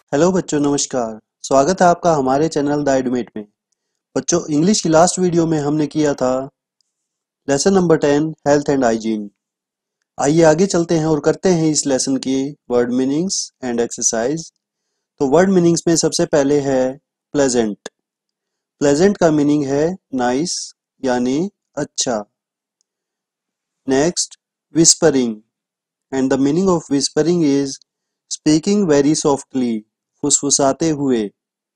Hello बच्चों, नमस्कार। स्वागत है आपका हमारे चैनल द एडुमेट में। बच्चों, इंग्लिश की लास्ट वीडियो में हमने किया था lesson number 10 health and hygiene. आइए आगे चलते हैं और करते हैं इस लेसन की वर्ड मीनिंग्स एंड एक्सरसाइज। तो वर्ड मीनिंग्स में सबसे पहले है प्लेजेंट। प्लेजेंट का मीनिंग है नाइस यानी अच्छा। Next, whispering, and the meaning of whispering is speaking very softly, फुसफुसाते हुए।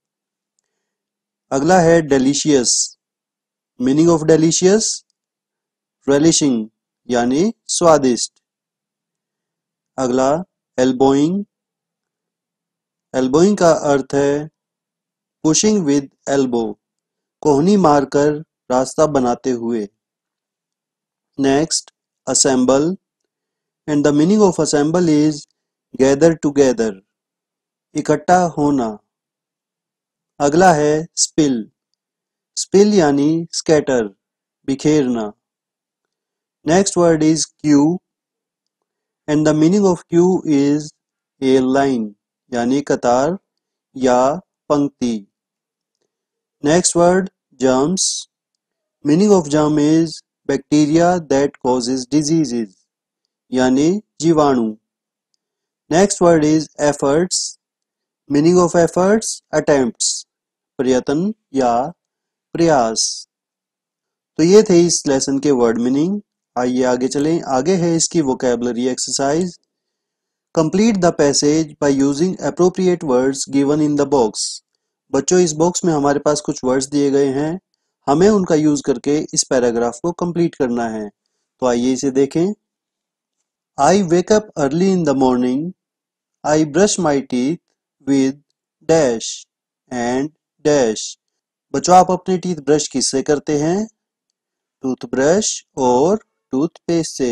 अगला है delicious. Meaning of delicious, relishing यानी स्वादिष्ट। अगला एल्बोइंग। एल्बोइंग का अर्थ है पुशिंग विद एल्बो, कोहनी मारकर रास्ता बनाते हुए। Next, assemble, and the meaning of assemble is gather together, इकट्ठा होना। अगला है स्पिल। स्पिल यानी स्कैटर, बिखेरना। Next word is queue, and the meaning of queue is a line यानी कतार या पंक्ति। Next word germs, meaning of germ is bacteria that causes diseases यानी जीवाणु। Next word is efforts, meaning of efforts attempts, प्रयत्न या प्रयास। तो ये थे इस लेसन के वर्ड मीनिंग। आइए आगे चलें। आगे है इसकी vocabulary exercise. Complete the passage by using appropriate words given in the box. बच्चों, इस बॉक्स में हमारे पास कुछ वर्ड्स दिए गए हैं, हमें उनका यूज करके इस पैराग्राफ को कंप्लीट करना है। तो आइए इसे देखें। I wake up early in the morning, I brush my teeth with dash and dash. बच्चों, आप अपने टीथ ब्रश किससे करते हैं? टूथब्रश और टूथपेस्ट से।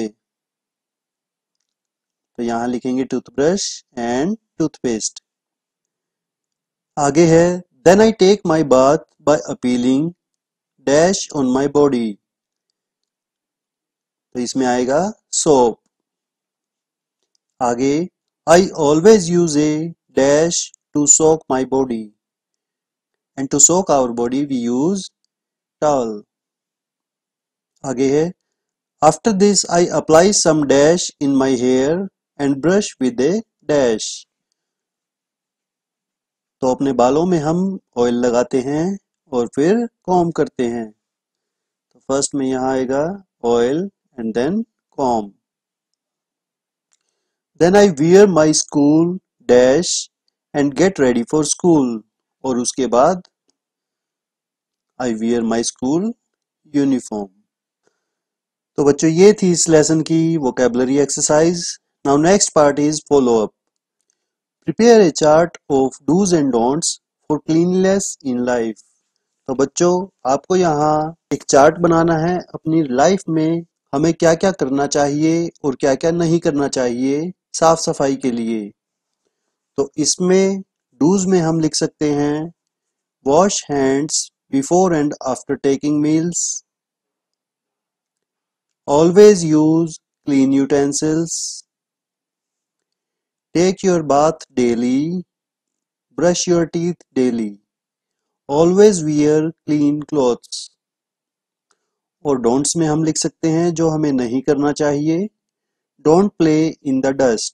तो यहां लिखेंगे टूथब्रश एंड टूथपेस्ट। आगे है then I take my bath by appealing dash on my body. तो इसमें आएगा सोप। आगे I always use a dash to soak my body, and to soak our body we use towel. आगे है after this I apply some dash in my hair and brush with a dash. तो अपने बालों में हम oil लगाते हैं और फिर कॉम्ब करते हैं। तो फर्स्ट में यहाँ आएगा oil and then comb. Then I wear my school dash and get ready for school, और उसके बाद I wear my school uniform. तो बच्चों, ये थी इस लेसन की vocabulary exercise. Now next part is follow up. Prepare a chart of dos and don'ts for cleanliness in life. तो बच्चों, आपको यहाँ एक चार्ट बनाना है अपनी लाइफ में, हमें क्या क्या करना चाहिए और क्या क्या नहीं करना चाहिए साफ सफाई के लिए। तो इसमें डूज में हम लिख सकते हैं wash hands before and after taking meals, always use clean utensils, take your bath daily, brush your teeth daily, always wear clean clothes. और डोंट्स में हम लिख सकते हैं जो हमें नहीं करना चाहिए। Don't play in the dust,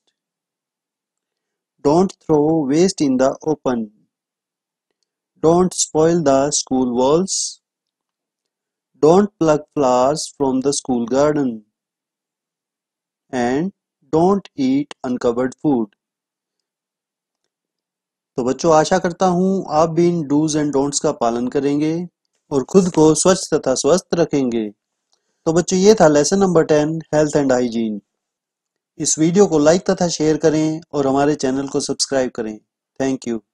don't throw waste in the open, don't spoil the school walls, don't pluck flowers from the school garden, and don't eat uncovered food. तो बच्चों, आशा करता हूँ आप भी इन डूज एंड डोंट्स का पालन करेंगे और खुद को स्वच्छ तथा स्वस्थ रखेंगे। तो बच्चों, ये था lesson number 10 health and hygiene. इस वीडियो को लाइक तथा शेयर करें और हमारे चैनल को सब्सक्राइब करें। Thank you.